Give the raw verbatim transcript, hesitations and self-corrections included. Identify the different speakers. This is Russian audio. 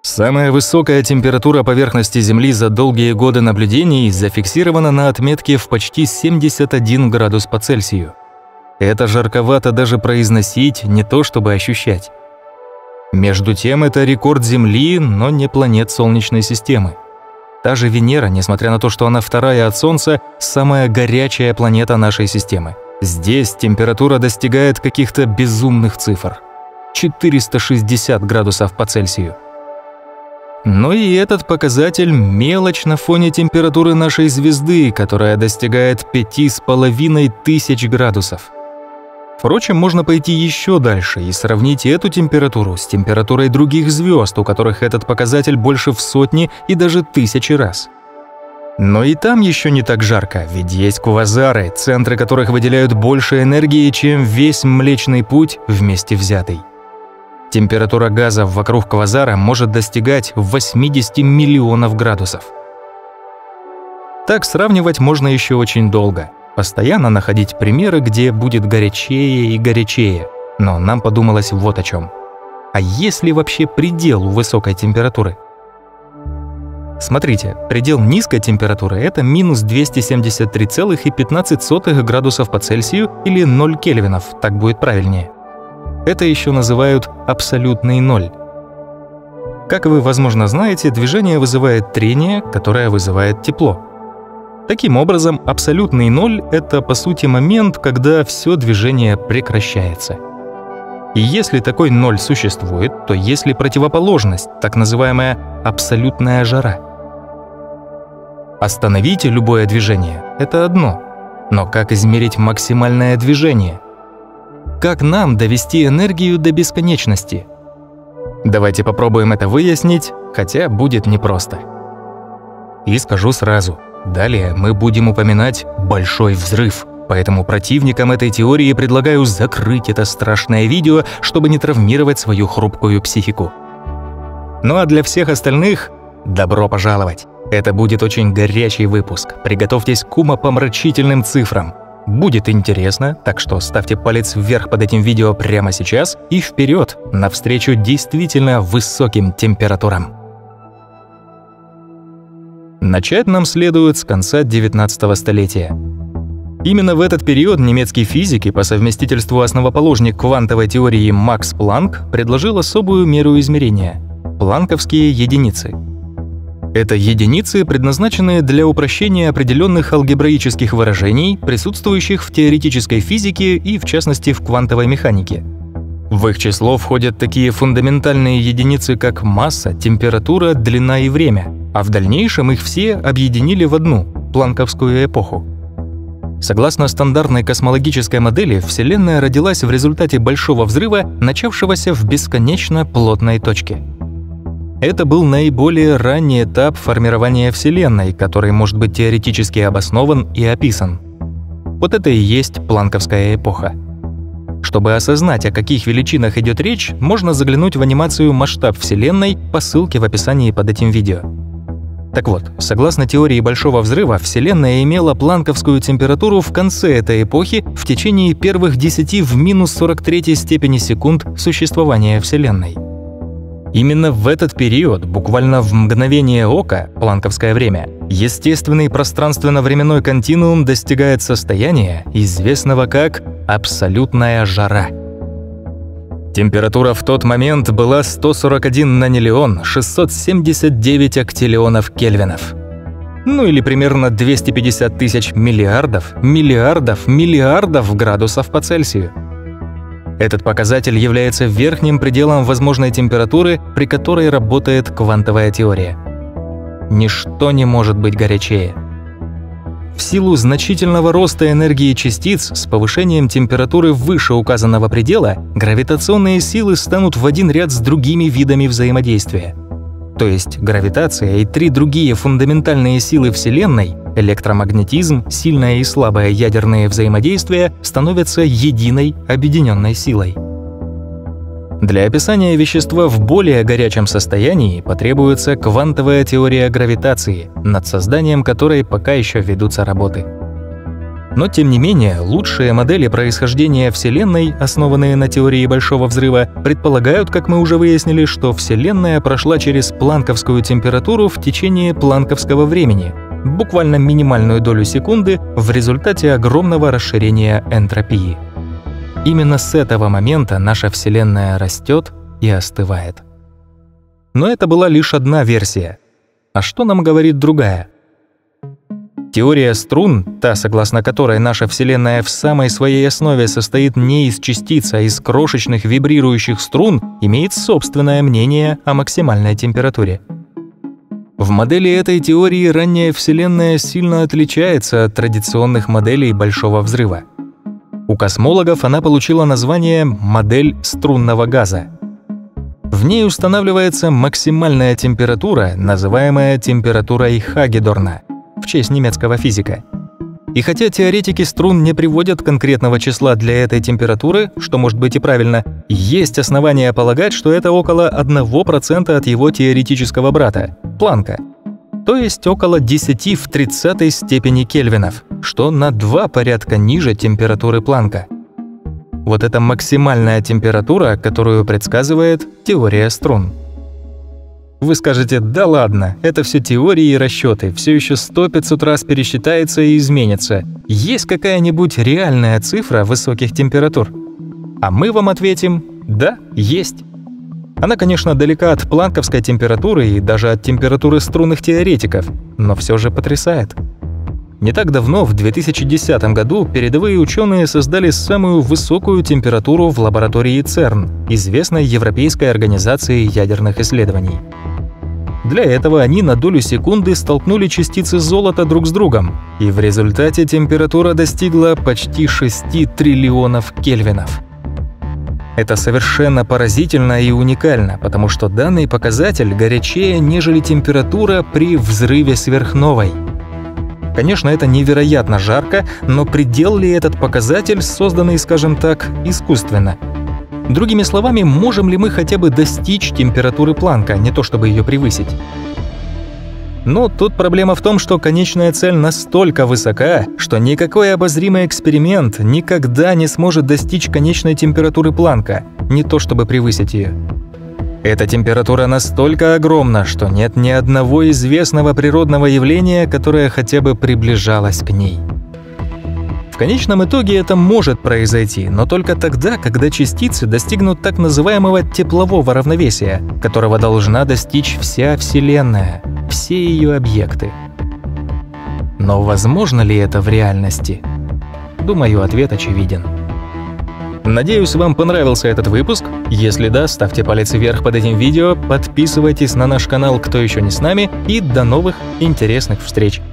Speaker 1: Самая высокая температура поверхности Земли за долгие годы наблюдений зафиксирована на отметке в почти семьдесят один градус по Цельсию. Это жарковато даже произносить, не то чтобы ощущать. Между тем, это рекорд Земли, но не планет Солнечной системы. Та же Венера, несмотря на то, что она вторая от Солнца, самая горячая планета нашей системы. Здесь температура достигает каких-то безумных цифр – четыреста шестьдесят градусов по Цельсию. Но и этот показатель – мелочь на фоне температуры нашей звезды, которая достигает пяти с половиной тысяч градусов. Впрочем, можно пойти еще дальше и сравнить эту температуру с температурой других звезд, у которых этот показатель больше в сотни и даже тысячи раз. Но и там еще не так жарко, ведь есть квазары, центры которых выделяют больше энергии, чем весь Млечный Путь вместе взятый. Температура газа вокруг квазара может достигать восьмидесяти миллионов градусов. Так сравнивать можно еще очень долго. Постоянно находить примеры, где будет горячее и горячее. Но нам подумалось вот о чем. А есть ли вообще предел у высокой температуры? Смотрите, предел низкой температуры – это минус двести семьдесят три целых пятнадцать сотых градусов по Цельсию или ноль кельвинов, так будет правильнее. Это еще называют абсолютный ноль. Как вы, возможно, знаете, движение вызывает трение, которое вызывает тепло. Таким образом, абсолютный ноль – это, по сути, момент, когда все движение прекращается. И если такой ноль существует, то есть ли противоположность, так называемая абсолютная жара? Остановить любое движение – это одно, но как измерить максимальное движение? Как нам довести энергию до бесконечности? Давайте попробуем это выяснить, хотя будет непросто. И скажу сразу, далее мы будем упоминать Большой взрыв, поэтому противникам этой теории предлагаю закрыть это страшное видео, чтобы не травмировать свою хрупкую психику. Ну а для всех остальных – добро пожаловать! Это будет очень горячий выпуск, приготовьтесь к умопомрачительным цифрам. Будет интересно, так что ставьте палец вверх под этим видео прямо сейчас и вперед, навстречу действительно высоким температурам. Начать нам следует с конца девятнадцатого столетия. Именно в этот период немецкий физик и по совместительству основоположник квантовой теории Макс Планк предложил особую меру измерения – планковские единицы. Это единицы, предназначенные для упрощения определенных алгебраических выражений, присутствующих в теоретической физике и, в частности, в квантовой механике. В их число входят такие фундаментальные единицы, как масса, температура, длина и время, а в дальнейшем их все объединили в одну – планковскую эпоху. Согласно стандартной космологической модели, Вселенная родилась в результате Большого взрыва, начавшегося в бесконечно плотной точке. Это был наиболее ранний этап формирования Вселенной, который может быть теоретически обоснован и описан. Вот это и есть планковская эпоха. Чтобы осознать, о каких величинах идет речь, можно заглянуть в анимацию «Масштаб Вселенной» по ссылке в описании под этим видео. Так вот, согласно теории Большого взрыва, Вселенная имела планковскую температуру в конце этой эпохи в течение первых десяти в минус сорок третьей степени секунд существования Вселенной. Именно в этот период, буквально в мгновение ока, планковское время, естественный пространственно-временной континуум достигает состояния, известного как абсолютная жара. Температура в тот момент была сто сорок один нанилеон шестьсот семьдесят девять октиллионов кельвинов. Ну или примерно двести пятьдесят тысяч миллиардов, миллиардов, миллиардов градусов по Цельсию. Этот показатель является верхним пределом возможной температуры, при которой работает квантовая теория. Ничто не может быть горячее. В силу значительного роста энергии частиц с повышением температуры выше указанного предела, гравитационные силы станут в один ряд с другими видами взаимодействия. То есть гравитация и три другие фундаментальные силы Вселенной – электромагнетизм, сильное и слабое ядерное взаимодействие – становятся единой объединенной силой. Для описания вещества в более горячем состоянии потребуется квантовая теория гравитации, над созданием которой пока еще ведутся работы. Но тем не менее, лучшие модели происхождения Вселенной, основанные на теории Большого взрыва, предполагают, как мы уже выяснили, что Вселенная прошла через планковскую температуру в течение планковского времени, буквально минимальную долю секунды в результате огромного расширения энтропии. Именно с этого момента наша Вселенная растет и остывает. Но это была лишь одна версия. А что нам говорит другая? Теория струн, та, согласно которой наша Вселенная в самой своей основе состоит не из частиц, а из крошечных вибрирующих струн, имеет собственное мнение о максимальной температуре. В модели этой теории ранняя Вселенная сильно отличается от традиционных моделей Большого взрыва. У космологов она получила название «модель струнного газа». В ней устанавливается максимальная температура, называемая температурой Хагедорна, в честь немецкого физика. И хотя теоретики струн не приводят конкретного числа для этой температуры, что может быть и правильно, есть основания полагать, что это около одного процента от его теоретического брата – Планка, то есть около десяти в тридцатой степени кельвинов, что на два порядка ниже температуры Планка. Вот это максимальная температура, которую предсказывает теория струн. Вы скажете: да ладно, это все теории и расчеты, все еще сто-пятьсот раз пересчитается и изменится. Есть какая-нибудь реальная цифра высоких температур? А мы вам ответим: да, есть. Она, конечно, далека от планковской температуры и даже от температуры струнных теоретиков, но все же потрясает. Не так давно, в две тысячи десятом году, передовые ученые создали самую высокую температуру в лаборатории церн, известной Европейской организации ядерных исследований. Для этого они на долю секунды столкнули частицы золота друг с другом, и в результате температура достигла почти шести триллионов кельвинов. Это совершенно поразительно и уникально, потому что данный показатель горячее, нежели температура при взрыве сверхновой. Конечно, это невероятно жарко, но предел ли этот показатель, созданный, скажем так, искусственно? Другими словами, можем ли мы хотя бы достичь температуры Планка, не то чтобы ее превысить? Но тут проблема в том, что конечная цель настолько высока, что никакой обозримый эксперимент никогда не сможет достичь конечной температуры Планка, не то чтобы превысить ее. Эта температура настолько огромна, что нет ни одного известного природного явления, которое хотя бы приближалось к ней. В конечном итоге это может произойти, но только тогда, когда частицы достигнут так называемого теплового равновесия, которого должна достичь вся Вселенная, все ее объекты. Но возможно ли это в реальности? Думаю, ответ очевиден. Надеюсь, вам понравился этот выпуск. Если да, ставьте палец вверх под этим видео, подписывайтесь на наш канал, кто еще не с нами, и до новых интересных встреч!